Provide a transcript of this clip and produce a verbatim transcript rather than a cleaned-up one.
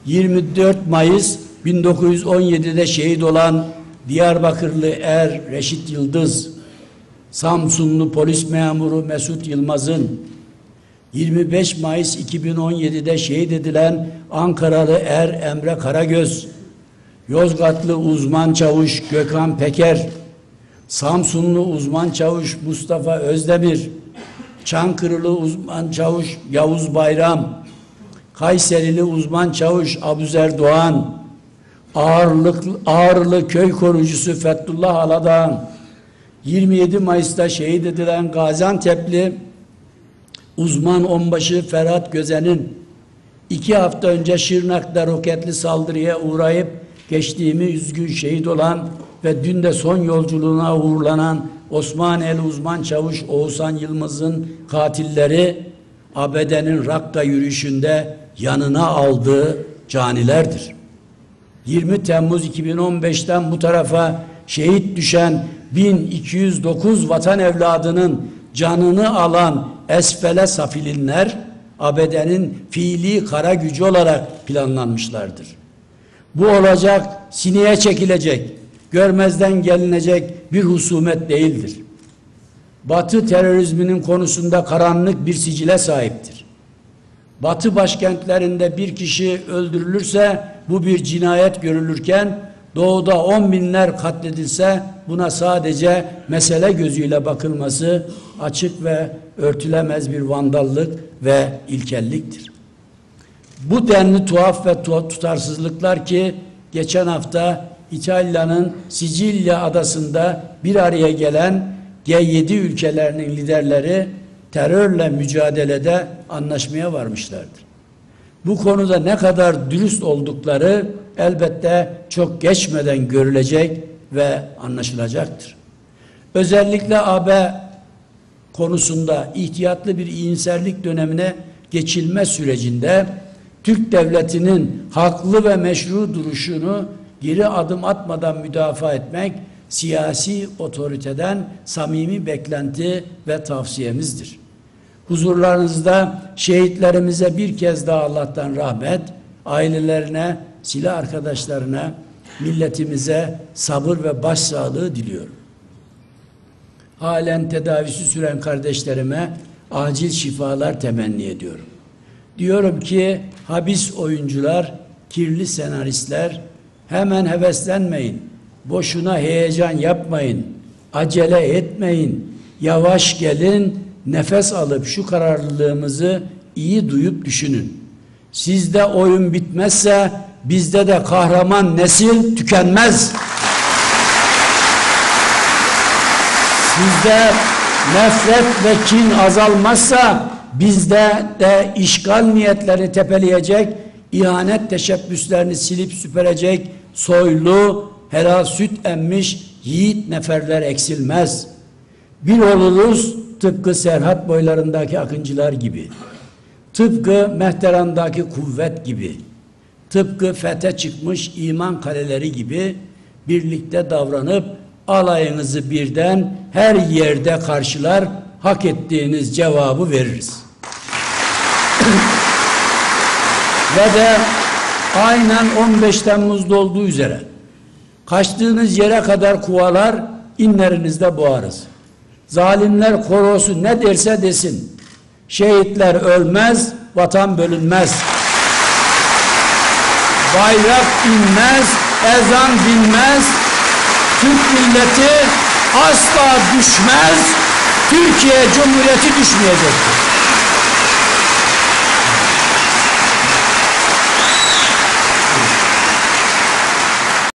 yirmi dört Mayıs bin dokuz yüz on yedi'de şehit olan Diyarbakırlı er Reşit Yıldız, Samsunlu polis memuru Mesut Yılmaz'ın, yirmi beş Mayıs iki bin on yedi'de şehit edilen Ankaralı er Emre Karagöz, Yozgatlı uzman çavuş Gökhan Peker, Samsunlu uzman çavuş Mustafa Özdemir, Çankırılı uzman çavuş Yavuz Bayram, Kayserili uzman çavuş Abuzer Doğan, Ağırlıklı, Ağrılı köy korucusu Fethullah Aladağ, yirmi yedi Mayıs'ta şehit edilen Gaziantep'li uzman onbaşı Ferhat Gözen'in, iki hafta önce Şırnak'ta roketli saldırıya uğrayıp geçtiğimiz gün şehit olan ve dün de son yolculuğuna uğurlanan Osmaneli uzman çavuş Oğuzhan Yılmaz'ın katilleri A B D'nin Rakka yürüyüşünde yanına aldığı canilerdir. yirmi Temmuz iki bin on beş'ten bu tarafa şehit düşen bin iki yüz dokuz vatan evladının canını alan esfele safilinler A B D'nin fiili kara gücü olarak planlanmışlardır. Bu olacak, sineye çekilecek, görmezden gelinecek bir husumet değildir. Batı terörizminin konusunda karanlık bir sicile sahiptir. Batı başkentlerinde bir kişi öldürülürse bu bir cinayet görülürken doğuda on binler katledilse buna sadece mesele gözüyle bakılması açık ve örtülemez bir vandallık ve ilkelliktir. Bu denli tuhaf ve tutarsızlıklar ki geçen hafta İtalya'nın Sicilya adasında bir araya gelen G yedi ülkelerinin liderleri terörle mücadelede anlaşmaya varmışlardır. Bu konuda ne kadar dürüst oldukları elbette çok geçmeden görülecek ve anlaşılacaktır. Özellikle A B konusunda ihtiyatlı bir iyimserlik dönemine geçilme sürecinde Türk devletinin haklı ve meşru duruşunu geri adım atmadan müdafaa etmek siyasi otoriteden samimi beklenti ve tavsiyemizdir. Huzurlarınızda şehitlerimize bir kez daha Allah'tan rahmet, ailelerine, silah arkadaşlarına, milletimize sabır ve başsağlığı diliyorum. Halen tedavisi süren kardeşlerime acil şifalar temenni ediyorum. Diyorum ki habis oyuncular, kirli senaristler hemen heveslenmeyin. Boşuna heyecan yapmayın. Acele etmeyin. Yavaş gelin. Nefes alıp şu kararlılığımızı iyi duyup düşünün. Sizde oyun bitmezse bizde de kahraman nesil tükenmez. Sizde nefret ve kin azalmazsa bizde de işgal niyetlerini tepeleyecek, ihanet teşebbüslerini silip süpürecek soylu, helal süt emmiş yiğit neferler eksilmez. Bir oluruz tıpkı Serhat boylarındaki akıncılar gibi, tıpkı Mehteran'daki kuvvet gibi, tıpkı fethe çıkmış iman kaleleri gibi birlikte davranıp alayınızı birden her yerde karşılar, hak ettiğiniz cevabı veririz. Ve de aynen on beş Temmuz'da olduğu üzere kaçtığınız yere kadar kuvalar, inlerinizde boğarız. Zalimler korosu ne derse desin. Şehitler ölmez, vatan bölünmez. Bayrak inmez, ezan dinmez. Türk milleti asla düşmez. Türkiye Cumhuriyeti düşmeyecektir.